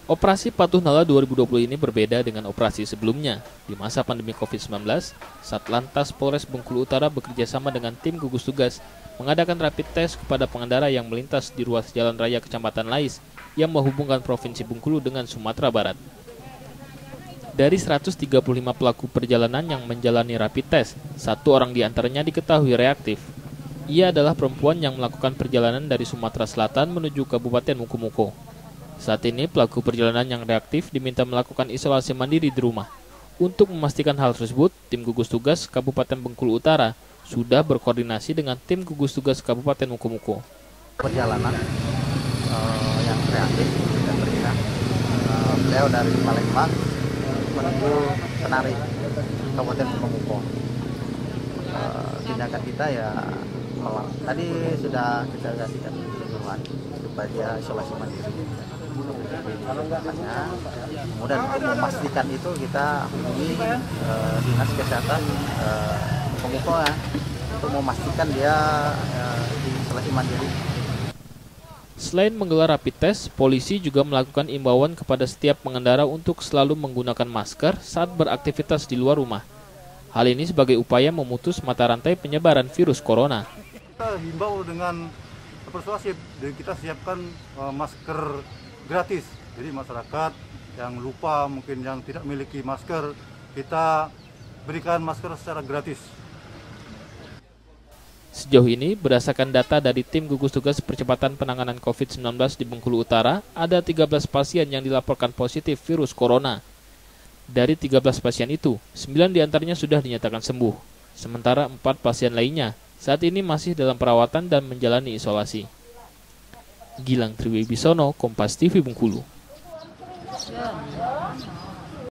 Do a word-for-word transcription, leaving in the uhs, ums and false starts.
Operasi Patuh Nala dua ribu dua puluh ini berbeda dengan operasi sebelumnya. Di masa pandemi covid sembilan belas, Satlantas Polres Bengkulu Utara bekerjasama dengan tim gugus tugas mengadakan rapid test kepada pengendara yang melintas di ruas jalan raya Kecamatan Lais yang menghubungkan Provinsi Bengkulu dengan Sumatera Barat. Dari seratus tiga puluh lima pelaku perjalanan yang menjalani rapid test, satu orang diantaranya diketahui reaktif. Ia adalah perempuan yang melakukan perjalanan dari Sumatera Selatan menuju Kabupaten Mukomuko. Saat ini pelaku perjalanan yang reaktif diminta melakukan isolasi mandiri di rumah. Untuk memastikan hal tersebut, tim gugus tugas Kabupaten Bengkulu Utara sudah berkoordinasi dengan tim gugus tugas Kabupaten Mukomuko. Perjalanan uh, yang reaktif dan periksa, uh, beliau dari Palembang menuju Kenari, Kabupaten Mukomuko. Uh, tindakan kita ya malam tadi sudah kita kasihkan kebutuhan supaya dia isolasi mandiri. Kemudian untuk memastikan itu kita hubungi uh, dinas kesehatan uh, Mukomuko ya, untuk memastikan dia uh, di isolasi mandiri. Selain menggelar rapid test, polisi juga melakukan imbauan kepada setiap pengendara untuk selalu menggunakan masker saat beraktivitas di luar rumah. Hal ini sebagai upaya memutus mata rantai penyebaran virus corona. Kita himbau dengan persuasif, dan kita siapkan uh, masker gratis. Jadi masyarakat yang lupa, mungkin yang tidak memiliki masker, kita berikan masker secara gratis. Sejauh ini, berdasarkan data dari tim gugus tugas percepatan penanganan covid sembilan belas di Bengkulu Utara, ada tiga belas pasien yang dilaporkan positif virus corona. Dari tiga belas pasien itu, sembilan diantaranya sudah dinyatakan sembuh, sementara empat pasien lainnya saat ini masih dalam perawatan dan menjalani isolasi. Gilang Triwibisono, Kompas T V Bengkulu.